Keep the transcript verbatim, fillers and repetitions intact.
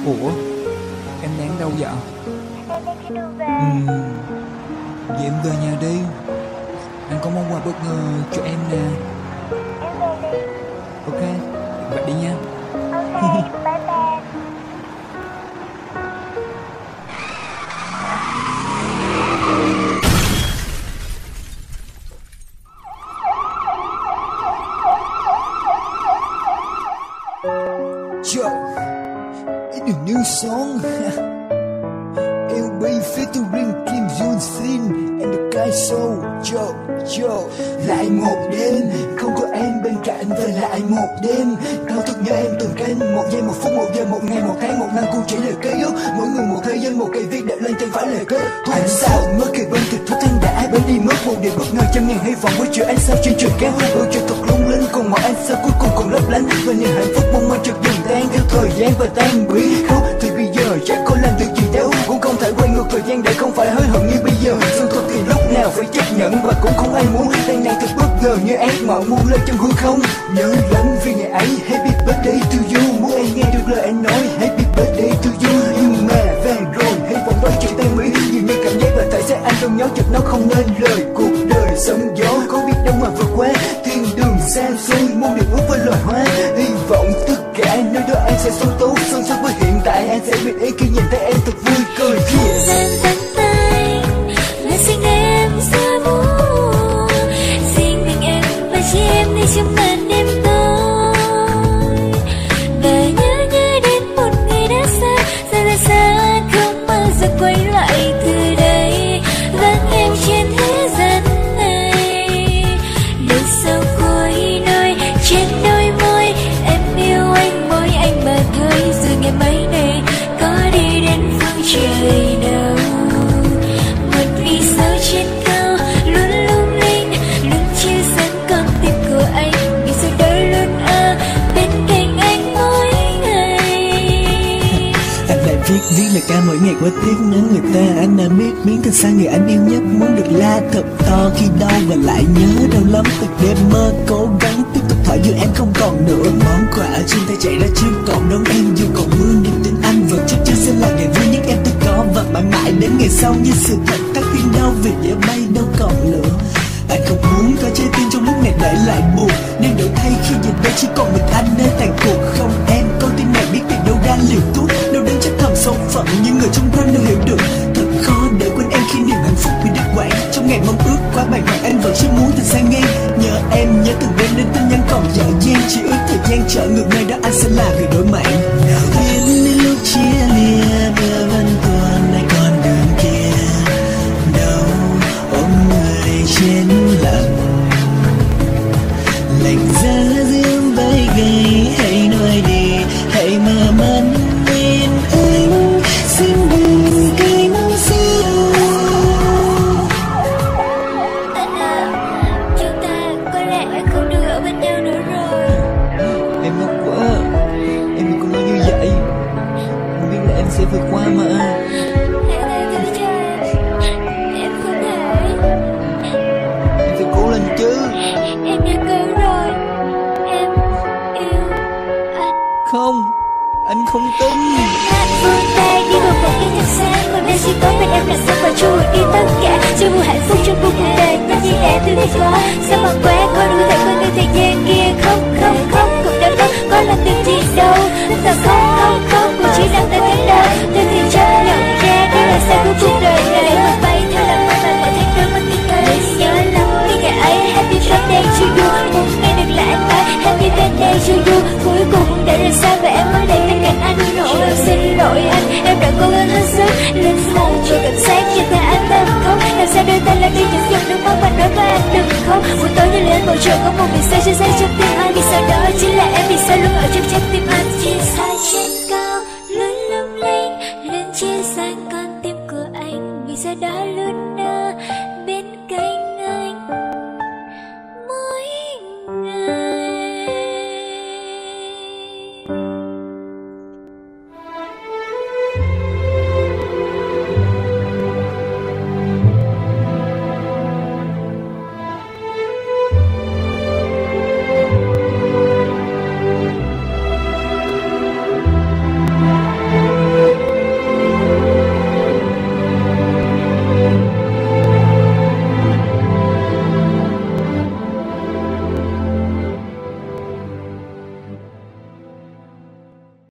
Ủa, em đang đâu vậy? Em đang trên đường về. Ừm, vậy em về nhà đi. Anh có món quà bất ngờ cho em nè. Em về đi. Ok, vậy đi nha. Ok, bye bye. Yo, it's a new song. L B featuring Kim Yoon Shin and the guy show. Yo, yo, lại một đêm không có em bên cạnh và lại một đêm đau thức nhớ em từng canh. Một giây, một phút, một giờ, một ngày, một tháng, một năm, cũng chỉ là ký ức. Mỗi người một thời gian, một cây viết để lên chẳng phải là kết thúc. Anh sao mất khi bên kịch thúc thân đã bên đi mất một điều bất ngờ trăm ngàn hy vọng với chữ anh sao trên trời cao. Ôi trời thật lung linh cùng mọi anh sao cuối cùng còn lấp lánh và niềm hạnh phúc mong manh chợt dần tan theo thời gian và tan biến khóc. Thì bây giờ chẳng có làm được gì đâu, cũng không thể quay ngược thời gian để không phải hối hận như bây giờ. Sự thật thì lúc nào phải chấp nhận và cũng không ai muốn đang này thật bất ngờ như ác mộng muôn lên trong hư không. Nhớ lắm vì ngày ấy happy birthday to you, muốn em nghe được lời anh nói happy birthday to you. Nhưng mà vàng rồi hy vọng đôi chữ tan biến dường như cảm giác là tại sao anh trong nhó chợt nó không nên lời. Cuộc đời sóng gió không biết đâu mà vượt qua thiên đường xa xôi, muôn điều ước với loài hoa. Hy vọng tất cả nơi đó anh sẽ sống tốt son sắt với hiện tại. Anh sẽ biết ý khi nhìn thấy em thật vui cười kia. Trong màn đêm tối và nhớ nhớ đến một người đã xa, xa là xa không bao giờ quay lại từ đây. Vắng em trên thế gian này, đời sau cuối đôi trên đôi môi em yêu anh, mỗi anh mà thôi. Rồi ngày mai này có đi đến phương trời đâu, một vì sao trên cao luôn lung linh luôn chia sẻ con tim của anh. Viết viết lời ca mỗi ngày qua tiếc nhớ người ta. Anh đã biết biến thật xa người anh yêu nhất, muốn được la thật to khi đau và lại nhớ đau lắm. Từng đêm mơ cố gắng tiếp tục thở dù em không còn nữa. Món quà ở trên tay chạy ra trước còn đón em dù còn mưa. Niềm tin anh vẫn chắc chắn sẽ là ngày vui nhất em từng có, và mãi mãi đến ngày sau như sự thật tắt tiếng đau vì giờ bay đâu còn nữa. Anh không muốn có trái tim trong lúc này để lại buồn, nên đổi thay khi nhìn đây chỉ còn mình anh nơi tàn cuộc. Không em, con tim này biết từ đâu ra liều thuốc, đâu đến chắc thầm số phận những người xung quanh đâu hiểu được. Thật khó để quên em khi niềm hạnh phúc bị đứt quãng. Trong ngày mong ước quá bàng hoàng anh vẫn chỉ muốn từ xa nghe. Nhớ em, nhớ từng đêm đến tin nhắn còn dở dang, chỉ ước thời gian trở ngược nơi đó anh sẽ là người đổi mạng. Nào biết đến lúc chia lìa mưa vẫn còn lại còn đường kia đâu ôm người trên lặng lạnh giá dương bay gầy. Hãy nói đi, hãy mở mắt nhìn anh, xin đừng cay mong sao. Anh à, chúng ta có lẽ không được ở bên nhau nữa rồi. Em ngốc quá, em đừng có nói như vậy. Em biết là em sẽ vượt qua mà. Hãy tha thứ cho em, em không thể. Em phải cố lên chứ. Em đã cứu rồi, em yêu anh. Không, anh không tin. Anh vươn tay đi vào một cái thật xa, còn đây chỉ có bên em là sao và trôi đi tất cả. Cho buồn hạnh phúc trong cuộc đời, nhưng như em từ đây có sao mà quá khó đủ thể quên đi thời gian kia. Không không không cũng đã khóc, có làm được gì đâu. Sao không không không cũng chỉ đang tới thế đời. Tôi thì chấp nhận ra đây là sao của cuộc đời này. Mà bay theo làm mơ mà mọi thay đổi mất tình thời. Nhớ lắm khi ngày ấy happy birthday to you, muốn nghe được là anh nói happy birthday to you. Cuối cùng đã là sao và em mới đây bên cạnh anh. Nỗi xin lỗi anh, em đã cố gắng hết sức. Linh hồn cho cảnh sát cho ta anh tâm không. Làm sao đôi ta lại đi những giọt nước mắt và nói với anh đừng khóc. Buổi tối như lên bầu trời có một vì sao chia sẻ trong tim anh. Vì sao đó chính là em, vì sao luôn ở trong trái tim anh. Chia sẻ trên